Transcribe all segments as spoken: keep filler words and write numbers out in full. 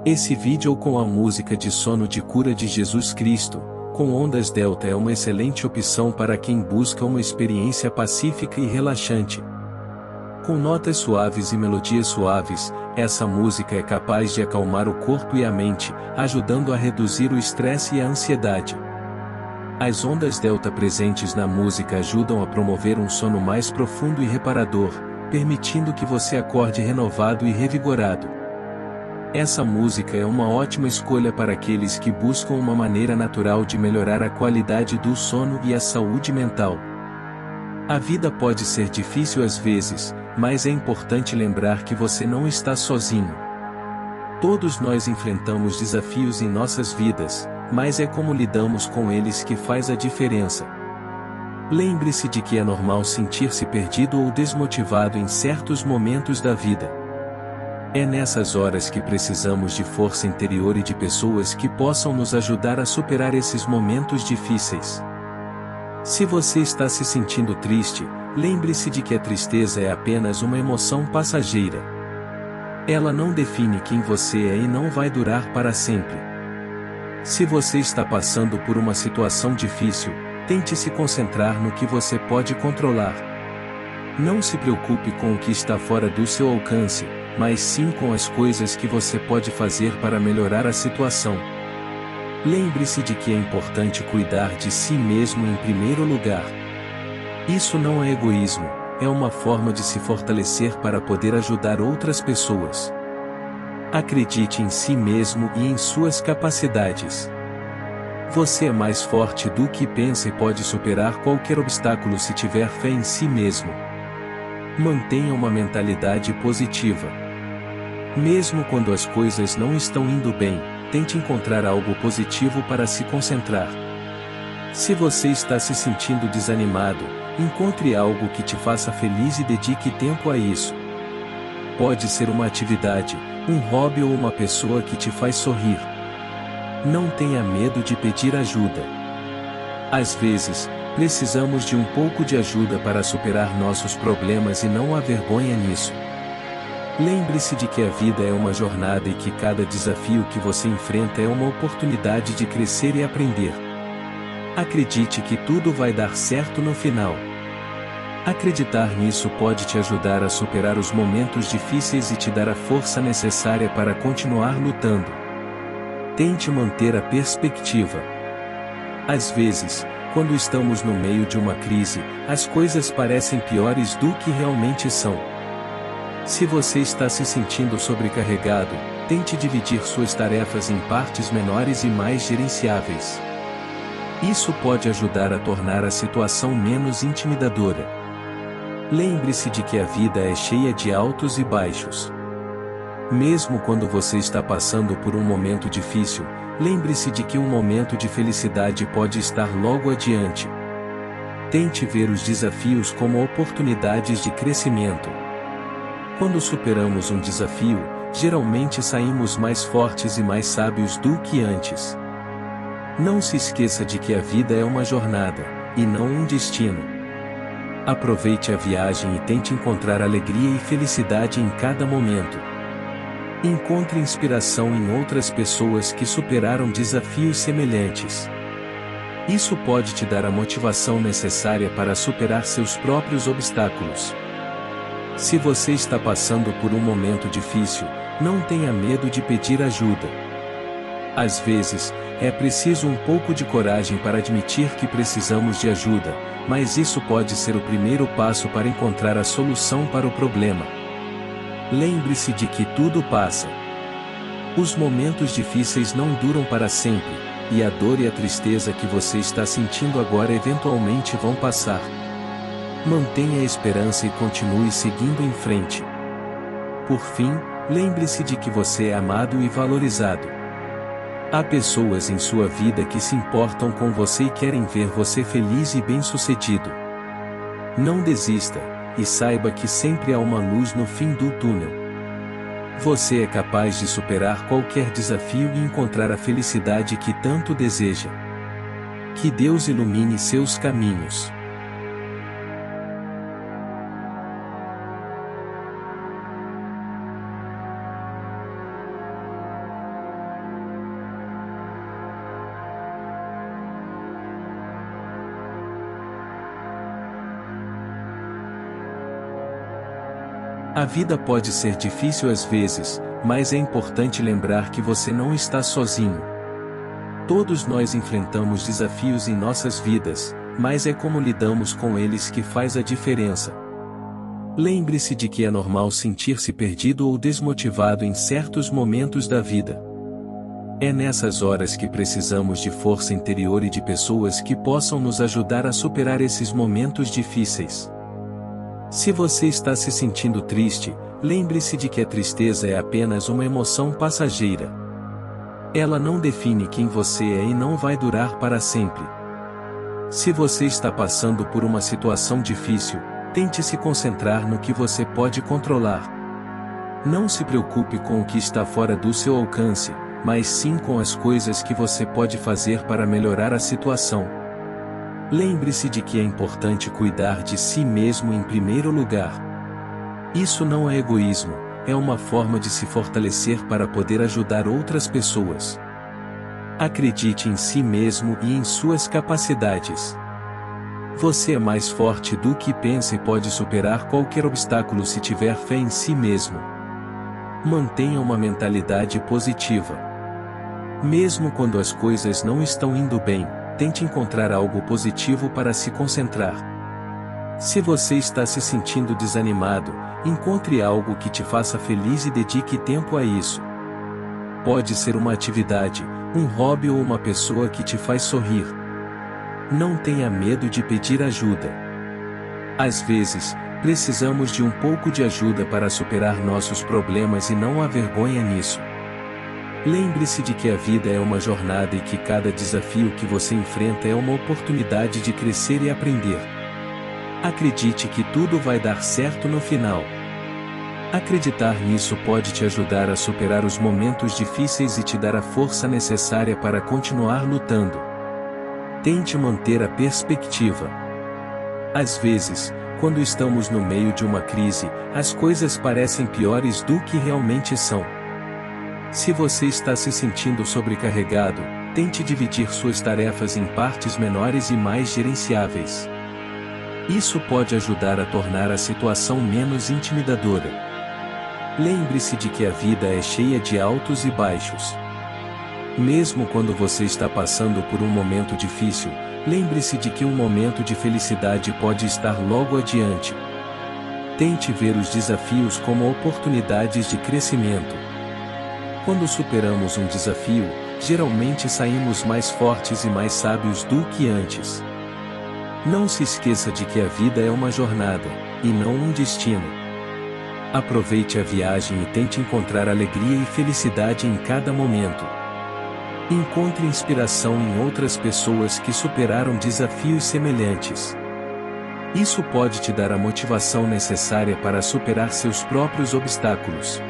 Esse vídeo com a música de sono de cura de Jesus Cristo, com ondas delta é uma excelente opção para quem busca uma experiência pacífica e relaxante. Com notas suaves e melodias suaves, essa música é capaz de acalmar o corpo e a mente, ajudando a reduzir o estresse e a ansiedade. As ondas delta presentes na música ajudam a promover um sono mais profundo e reparador, permitindo que você acorde renovado e revigorado. Essa música é uma ótima escolha para aqueles que buscam uma maneira natural de melhorar a qualidade do sono e a saúde mental. A vida pode ser difícil às vezes, mas é importante lembrar que você não está sozinho. Todos nós enfrentamos desafios em nossas vidas, mas é como lidamos com eles que faz a diferença. Lembre-se de que é normal sentir-se perdido ou desmotivado em certos momentos da vida. É nessas horas que precisamos de força interior e de pessoas que possam nos ajudar a superar esses momentos difíceis. Se você está se sentindo triste, lembre-se de que a tristeza é apenas uma emoção passageira. Ela não define quem você é e não vai durar para sempre. Se você está passando por uma situação difícil, tente se concentrar no que você pode controlar. Não se preocupe com o que está fora do seu alcance, mas sim com as coisas que você pode fazer para melhorar a situação. Lembre-se de que é importante cuidar de si mesmo em primeiro lugar. Isso não é egoísmo, é uma forma de se fortalecer para poder ajudar outras pessoas. Acredite em si mesmo e em suas capacidades. Você é mais forte do que pensa e pode superar qualquer obstáculo se tiver fé em si mesmo. Mantenha uma mentalidade positiva. Mesmo quando as coisas não estão indo bem, tente encontrar algo positivo para se concentrar. Se você está se sentindo desanimado, encontre algo que te faça feliz e dedique tempo a isso. Pode ser uma atividade, um hobby ou uma pessoa que te faz sorrir. Não tenha medo de pedir ajuda. Às vezes, precisamos de um pouco de ajuda para superar nossos problemas e não há vergonha nisso. Lembre-se de que a vida é uma jornada e que cada desafio que você enfrenta é uma oportunidade de crescer e aprender. Acredite que tudo vai dar certo no final. Acreditar nisso pode te ajudar a superar os momentos difíceis e te dar a força necessária para continuar lutando. Tente manter a perspectiva. Às vezes, quando estamos no meio de uma crise, as coisas parecem piores do que realmente são. Se você está se sentindo sobrecarregado, tente dividir suas tarefas em partes menores e mais gerenciáveis. Isso pode ajudar a tornar a situação menos intimidadora. Lembre-se de que a vida é cheia de altos e baixos. Mesmo quando você está passando por um momento difícil, lembre-se de que um momento de felicidade pode estar logo adiante. Tente ver os desafios como oportunidades de crescimento. Quando superamos um desafio, geralmente saímos mais fortes e mais sábios do que antes. Não se esqueça de que a vida é uma jornada, e não um destino. Aproveite a viagem e tente encontrar alegria e felicidade em cada momento. Encontre inspiração em outras pessoas que superaram desafios semelhantes. Isso pode te dar a motivação necessária para superar seus próprios obstáculos. Se você está passando por um momento difícil, não tenha medo de pedir ajuda. Às vezes, é preciso um pouco de coragem para admitir que precisamos de ajuda, mas isso pode ser o primeiro passo para encontrar a solução para o problema. Lembre-se de que tudo passa. Os momentos difíceis não duram para sempre, e a dor e a tristeza que você está sentindo agora eventualmente vão passar. Mantenha a esperança e continue seguindo em frente. Por fim, lembre-se de que você é amado e valorizado. Há pessoas em sua vida que se importam com você e querem ver você feliz e bem-sucedido. Não desista, e saiba que sempre há uma luz no fim do túnel. Você é capaz de superar qualquer desafio e encontrar a felicidade que tanto deseja. Que Deus ilumine seus caminhos. A vida pode ser difícil às vezes, mas é importante lembrar que você não está sozinho. Todos nós enfrentamos desafios em nossas vidas, mas é como lidamos com eles que faz a diferença. Lembre-se de que é normal sentir-se perdido ou desmotivado em certos momentos da vida. É nessas horas que precisamos de força interior e de pessoas que possam nos ajudar a superar esses momentos difíceis. Se você está se sentindo triste, lembre-se de que a tristeza é apenas uma emoção passageira. Ela não define quem você é e não vai durar para sempre. Se você está passando por uma situação difícil, tente se concentrar no que você pode controlar. Não se preocupe com o que está fora do seu alcance, mas sim com as coisas que você pode fazer para melhorar a situação. Lembre-se de que é importante cuidar de si mesmo em primeiro lugar. Isso não é egoísmo, é uma forma de se fortalecer para poder ajudar outras pessoas. Acredite em si mesmo e em suas capacidades. Você é mais forte do que pensa e pode superar qualquer obstáculo se tiver fé em si mesmo. Mantenha uma mentalidade positiva. Mesmo quando as coisas não estão indo bem, tente encontrar algo positivo para se concentrar. Se você está se sentindo desanimado, encontre algo que te faça feliz e dedique tempo a isso. Pode ser uma atividade, um hobby ou uma pessoa que te faz sorrir. Não tenha medo de pedir ajuda. Às vezes, precisamos de um pouco de ajuda para superar nossos problemas e não há vergonha nisso. Lembre-se de que a vida é uma jornada e que cada desafio que você enfrenta é uma oportunidade de crescer e aprender. Acredite que tudo vai dar certo no final. Acreditar nisso pode te ajudar a superar os momentos difíceis e te dar a força necessária para continuar lutando. Tente manter a perspectiva. Às vezes, quando estamos no meio de uma crise, as coisas parecem piores do que realmente são. Se você está se sentindo sobrecarregado, tente dividir suas tarefas em partes menores e mais gerenciáveis. Isso pode ajudar a tornar a situação menos intimidadora. Lembre-se de que a vida é cheia de altos e baixos. Mesmo quando você está passando por um momento difícil, lembre-se de que um momento de felicidade pode estar logo adiante. Tente ver os desafios como oportunidades de crescimento. Quando superamos um desafio, geralmente saímos mais fortes e mais sábios do que antes. Não se esqueça de que a vida é uma jornada, e não um destino. Aproveite a viagem e tente encontrar alegria e felicidade em cada momento. Encontre inspiração em outras pessoas que superaram desafios semelhantes. Isso pode te dar a motivação necessária para superar seus próprios obstáculos.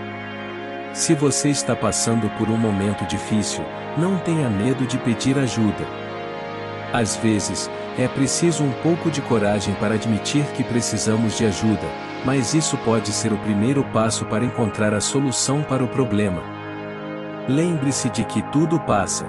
Se você está passando por um momento difícil, não tenha medo de pedir ajuda. Às vezes, é preciso um pouco de coragem para admitir que precisamos de ajuda, mas isso pode ser o primeiro passo para encontrar a solução para o problema. Lembre-se de que tudo passa.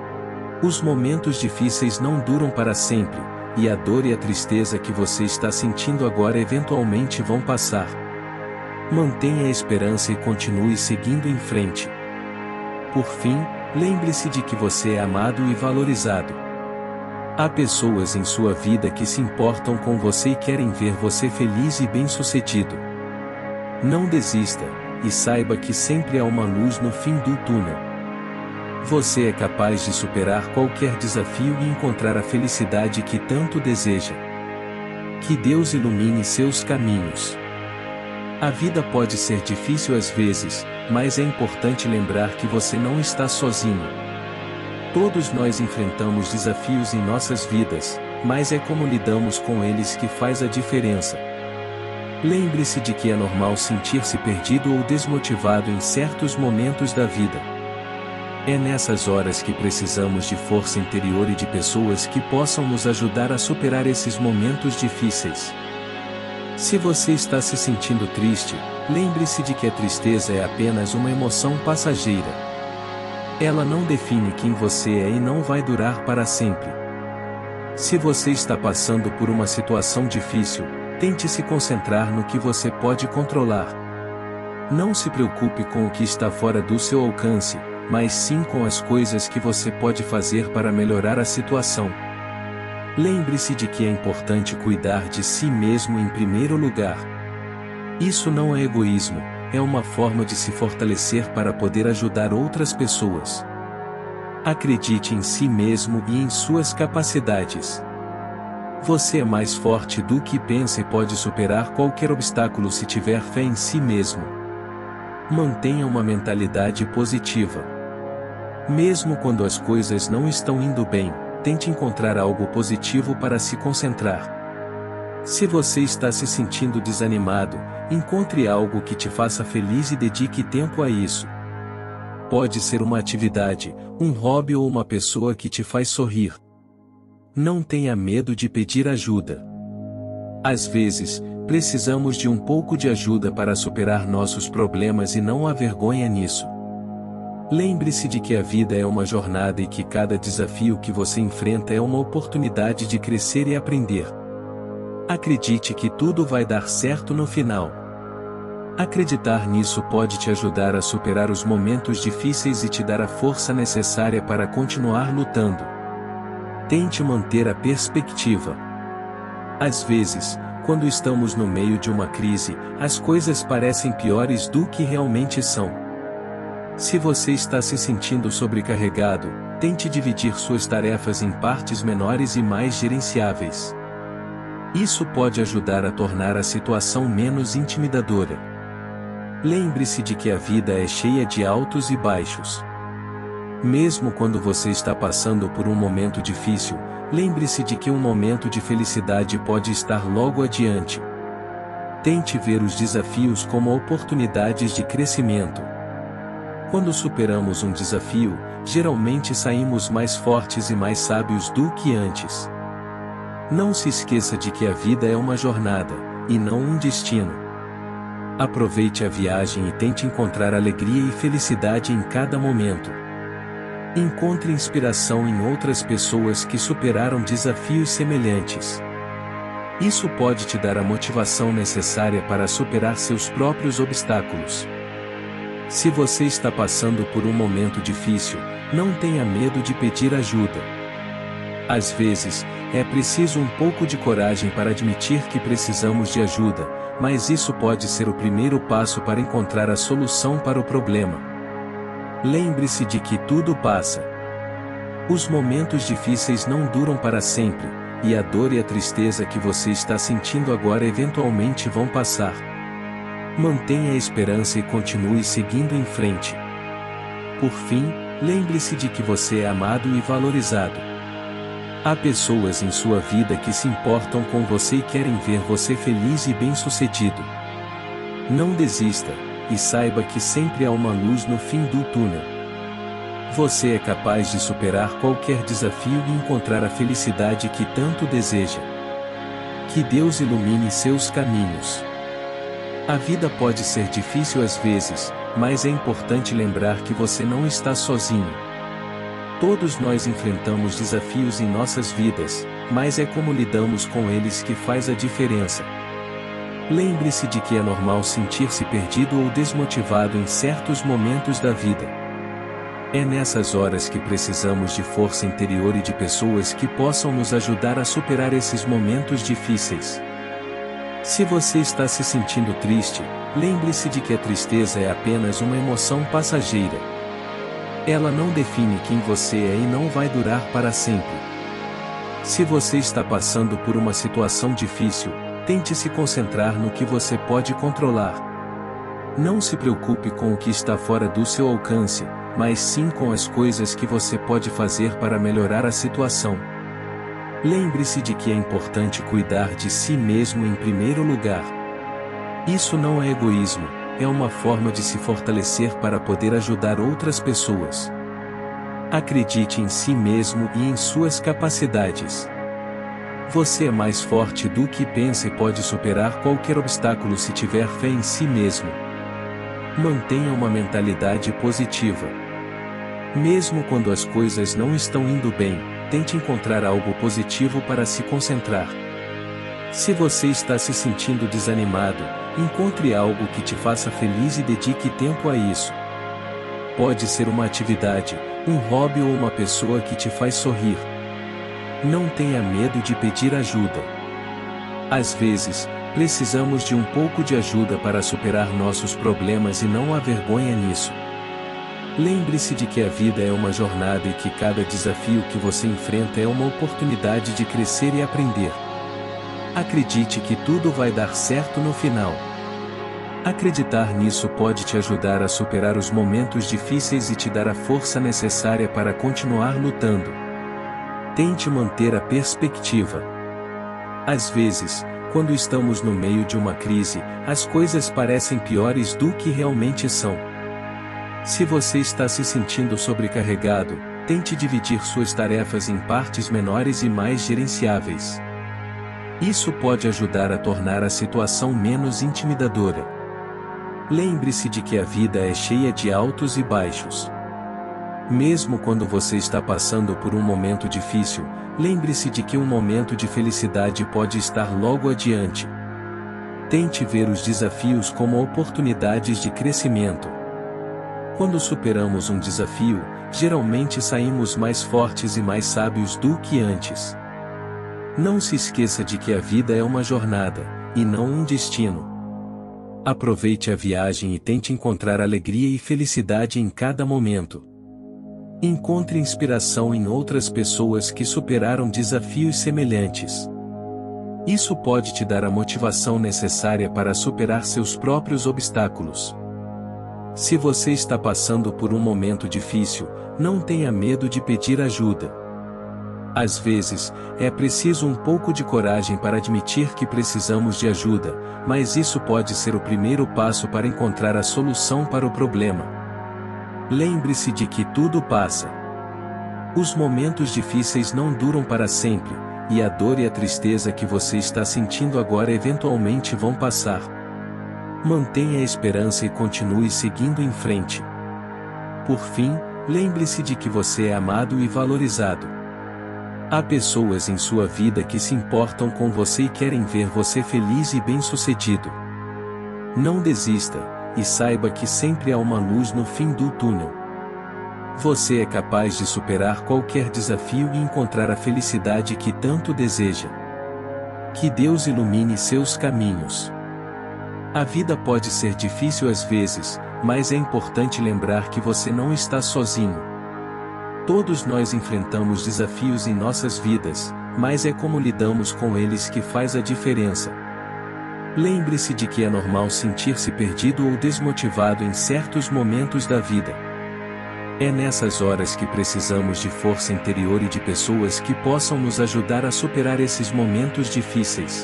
Os momentos difíceis não duram para sempre, e a dor e a tristeza que você está sentindo agora eventualmente vão passar. Mantenha a esperança e continue seguindo em frente. Por fim, lembre-se de que você é amado e valorizado. Há pessoas em sua vida que se importam com você e querem ver você feliz e bem-sucedido. Não desista, e saiba que sempre há uma luz no fim do túnel. Você é capaz de superar qualquer desafio e encontrar a felicidade que tanto deseja. Que Deus ilumine seus caminhos. A vida pode ser difícil às vezes, mas é importante lembrar que você não está sozinho. Todos nós enfrentamos desafios em nossas vidas, mas é como lidamos com eles que faz a diferença. Lembre-se de que é normal sentir-se perdido ou desmotivado em certos momentos da vida. É nessas horas que precisamos de força interior e de pessoas que possam nos ajudar a superar esses momentos difíceis. Se você está se sentindo triste, lembre-se de que a tristeza é apenas uma emoção passageira. Ela não define quem você é e não vai durar para sempre. Se você está passando por uma situação difícil, Tente se concentrar no que você pode controlar. Não se preocupe com o que está fora do seu alcance, mas sim com as coisas que você pode fazer para melhorar a situação. Lembre-se de que é importante cuidar de si mesmo em primeiro lugar. Isso não é egoísmo, é uma forma de se fortalecer para poder ajudar outras pessoas. Acredite em si mesmo e em suas capacidades. Você é mais forte do que pensa e pode superar qualquer obstáculo se tiver fé em si mesmo. Mantenha uma mentalidade positiva. Mesmo quando as coisas não estão indo bem, tente encontrar algo positivo para se concentrar. Se você está se sentindo desanimado, encontre algo que te faça feliz e dedique tempo a isso. Pode ser uma atividade, um hobby ou uma pessoa que te faz sorrir. Não tenha medo de pedir ajuda. Às vezes, precisamos de um pouco de ajuda para superar nossos problemas e não há vergonha nisso. Lembre-se de que a vida é uma jornada e que cada desafio que você enfrenta é uma oportunidade de crescer e aprender. Acredite que tudo vai dar certo no final. Acreditar nisso pode te ajudar a superar os momentos difíceis e te dar a força necessária para continuar lutando. Tente manter a perspectiva. Às vezes, quando estamos no meio de uma crise, as coisas parecem piores do que realmente são. Se você está se sentindo sobrecarregado, tente dividir suas tarefas em partes menores e mais gerenciáveis. Isso pode ajudar a tornar a situação menos intimidadora. Lembre-se de que a vida é cheia de altos e baixos. Mesmo quando você está passando por um momento difícil, lembre-se de que um momento de felicidade pode estar logo adiante. Tente ver os desafios como oportunidades de crescimento. Quando superamos um desafio, geralmente saímos mais fortes e mais sábios do que antes. Não se esqueça de que a vida é uma jornada, e não um destino. Aproveite a viagem e tente encontrar alegria e felicidade em cada momento. Encontre inspiração em outras pessoas que superaram desafios semelhantes. Isso pode te dar a motivação necessária para superar seus próprios obstáculos. Se você está passando por um momento difícil, não tenha medo de pedir ajuda. Às vezes, é preciso um pouco de coragem para admitir que precisamos de ajuda, mas isso pode ser o primeiro passo para encontrar a solução para o problema. Lembre-se de que tudo passa. Os momentos difíceis não duram para sempre, e a dor e a tristeza que você está sentindo agora eventualmente vão passar. Mantenha a esperança e continue seguindo em frente. Por fim, lembre-se de que você é amado e valorizado. Há pessoas em sua vida que se importam com você e querem ver você feliz e bem-sucedido. Não desista, e saiba que sempre há uma luz no fim do túnel. Você é capaz de superar qualquer desafio e encontrar a felicidade que tanto deseja. Que Deus ilumine seus caminhos. A vida pode ser difícil às vezes, mas é importante lembrar que você não está sozinho. Todos nós enfrentamos desafios em nossas vidas, mas é como lidamos com eles que faz a diferença. Lembre-se de que é normal sentir-se perdido ou desmotivado em certos momentos da vida. É nessas horas que precisamos de força interior e de pessoas que possam nos ajudar a superar esses momentos difíceis. Se você está se sentindo triste, lembre-se de que a tristeza é apenas uma emoção passageira. Ela não define quem você é e não vai durar para sempre. Se você está passando por uma situação difícil, tente se concentrar no que você pode controlar. Não se preocupe com o que está fora do seu alcance, mas sim com as coisas que você pode fazer para melhorar a situação. Lembre-se de que é importante cuidar de si mesmo em primeiro lugar. Isso não é egoísmo, é uma forma de se fortalecer para poder ajudar outras pessoas. Acredite em si mesmo e em suas capacidades. Você é mais forte do que pensa e pode superar qualquer obstáculo se tiver fé em si mesmo. Mantenha uma mentalidade positiva. Mesmo quando as coisas não estão indo bem, tente encontrar algo positivo para se concentrar. Se você está se sentindo desanimado, encontre algo que te faça feliz e dedique tempo a isso. Pode ser uma atividade, um hobby ou uma pessoa que te faz sorrir. Não tenha medo de pedir ajuda. Às vezes, precisamos de um pouco de ajuda para superar nossos problemas e não há vergonha nisso. Lembre-se de que a vida é uma jornada e que cada desafio que você enfrenta é uma oportunidade de crescer e aprender. Acredite que tudo vai dar certo no final. Acreditar nisso pode te ajudar a superar os momentos difíceis e te dar a força necessária para continuar lutando. Tente manter a perspectiva. Às vezes, quando estamos no meio de uma crise, as coisas parecem piores do que realmente são. Se você está se sentindo sobrecarregado, tente dividir suas tarefas em partes menores e mais gerenciáveis. Isso pode ajudar a tornar a situação menos intimidadora. Lembre-se de que a vida é cheia de altos e baixos. Mesmo quando você está passando por um momento difícil, lembre-se de que um momento de felicidade pode estar logo adiante. Tente ver os desafios como oportunidades de crescimento. Quando superamos um desafio, geralmente saímos mais fortes e mais sábios do que antes. Não se esqueça de que a vida é uma jornada, e não um destino. Aproveite a viagem e tente encontrar alegria e felicidade em cada momento. Encontre inspiração em outras pessoas que superaram desafios semelhantes. Isso pode te dar a motivação necessária para superar seus próprios obstáculos. Se você está passando por um momento difícil, não tenha medo de pedir ajuda. Às vezes, é preciso um pouco de coragem para admitir que precisamos de ajuda, mas isso pode ser o primeiro passo para encontrar a solução para o problema. Lembre-se de que tudo passa. Os momentos difíceis não duram para sempre, e a dor e a tristeza que você está sentindo agora eventualmente vão passar. Mantenha a esperança e continue seguindo em frente. Por fim, lembre-se de que você é amado e valorizado. Há pessoas em sua vida que se importam com você e querem ver você feliz e bem-sucedido. Não desista, e saiba que sempre há uma luz no fim do túnel. Você é capaz de superar qualquer desafio e encontrar a felicidade que tanto deseja. Que Deus ilumine seus caminhos. A vida pode ser difícil às vezes, mas é importante lembrar que você não está sozinho. Todos nós enfrentamos desafios em nossas vidas, mas é como lidamos com eles que faz a diferença. Lembre-se de que é normal sentir-se perdido ou desmotivado em certos momentos da vida. É nessas horas que precisamos de força interior e de pessoas que possam nos ajudar a superar esses momentos difíceis.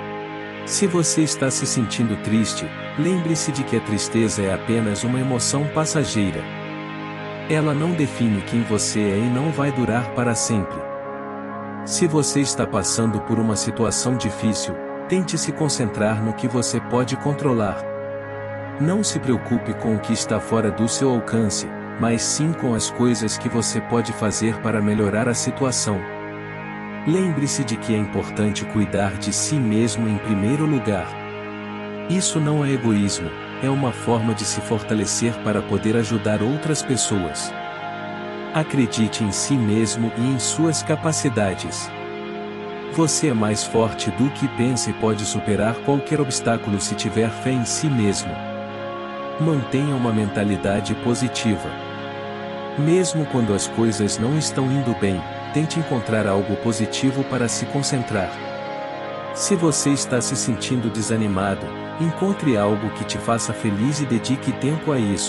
Se você está se sentindo triste, lembre-se de que a tristeza é apenas uma emoção passageira. Ela não define quem você é e não vai durar para sempre. Se você está passando por uma situação difícil, tente se concentrar no que você pode controlar. Não se preocupe com o que está fora do seu alcance, mas sim com as coisas que você pode fazer para melhorar a situação. Lembre-se de que é importante cuidar de si mesmo em primeiro lugar. Isso não é egoísmo, é uma forma de se fortalecer para poder ajudar outras pessoas. Acredite em si mesmo e em suas capacidades. Você é mais forte do que pensa e pode superar qualquer obstáculo se tiver fé em si mesmo. Mantenha uma mentalidade positiva. Mesmo quando as coisas não estão indo bem, tente encontrar algo positivo para se concentrar. Se você está se sentindo desanimado, encontre algo que te faça feliz e dedique tempo a isso.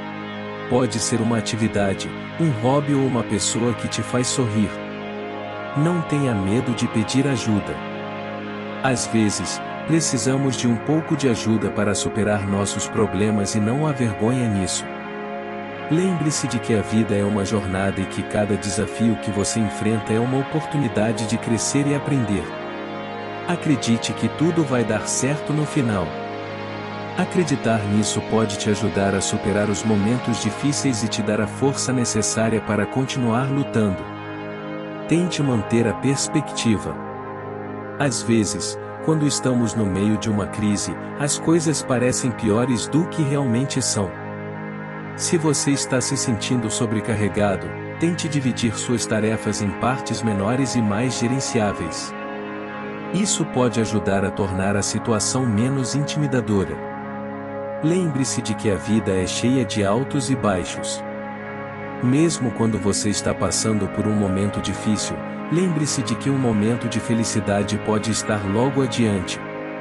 Pode ser uma atividade, um hobby ou uma pessoa que te faz sorrir. Não tenha medo de pedir ajuda. Às vezes, precisamos de um pouco de ajuda para superar nossos problemas e não há vergonha nisso. Lembre-se de que a vida é uma jornada e que cada desafio que você enfrenta é uma oportunidade de crescer e aprender. Acredite que tudo vai dar certo no final. Acreditar nisso pode te ajudar a superar os momentos difíceis e te dar a força necessária para continuar lutando. Tente manter a perspectiva. Às vezes, Quando estamos no meio de uma crise, as coisas parecem piores do que realmente são. Se você está se sentindo sobrecarregado, tente dividir suas tarefas em partes menores e mais gerenciáveis. Isso pode ajudar a tornar a situação menos intimidadora. Lembre-se de que a vida é cheia de altos e baixos. Mesmo quando você está passando por um momento difícil, lembre-se de que um momento de felicidade pode estar logo adiante.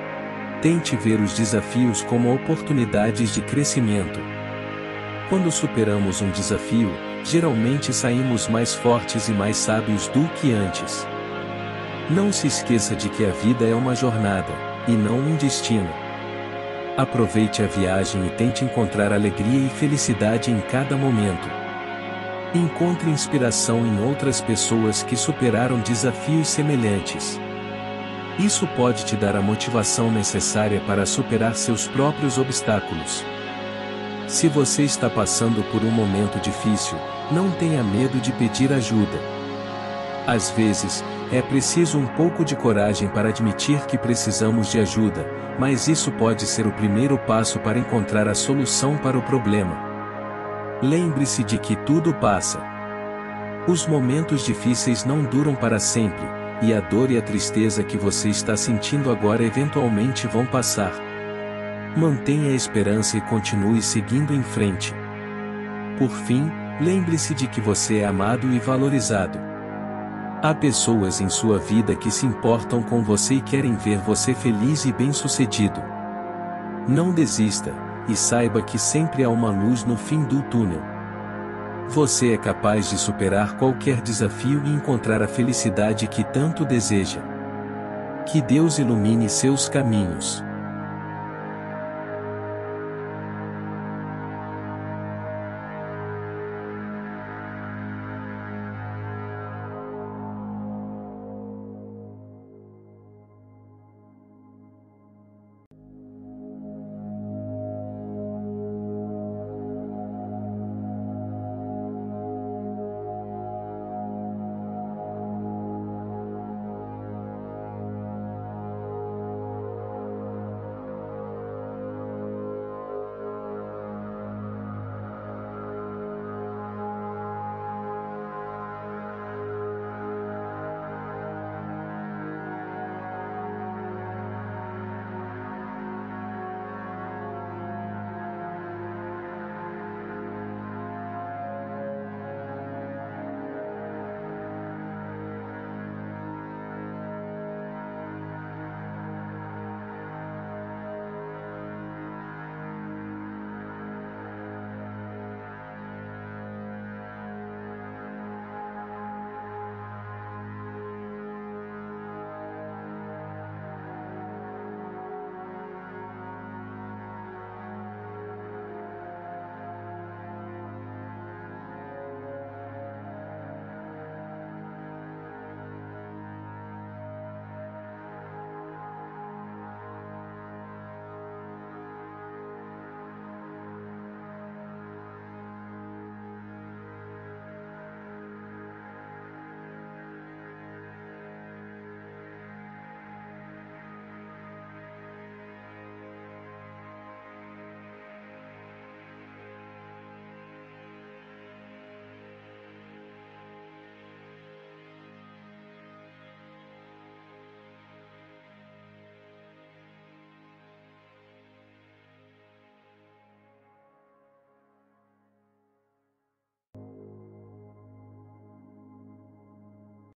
Tente ver os desafios como oportunidades de crescimento. Quando superamos um desafio, geralmente saímos mais fortes e mais sábios do que antes. Não se esqueça de que a vida é uma jornada, e não um destino. Aproveite a viagem e tente encontrar alegria e felicidade em cada momento. Encontre inspiração em outras pessoas que superaram desafios semelhantes. Isso pode te dar a motivação necessária para superar seus próprios obstáculos. Se você está passando por um momento difícil, não tenha medo de pedir ajuda. Às vezes, é preciso um pouco de coragem para admitir que precisamos de ajuda, mas isso pode ser o primeiro passo para encontrar a solução para o problema. Lembre-se de que tudo passa. Os momentos difíceis não duram para sempre, e a dor e a tristeza que você está sentindo agora eventualmente vão passar. Mantenha a esperança e continue seguindo em frente. Por fim, lembre-se de que você é amado e valorizado. Há pessoas em sua vida que se importam com você e querem ver você feliz e bem-sucedido. Não desista, e saiba que sempre há uma luz no fim do túnel. Você é capaz de superar qualquer desafio e encontrar a felicidade que tanto deseja. Que Deus ilumine seus caminhos.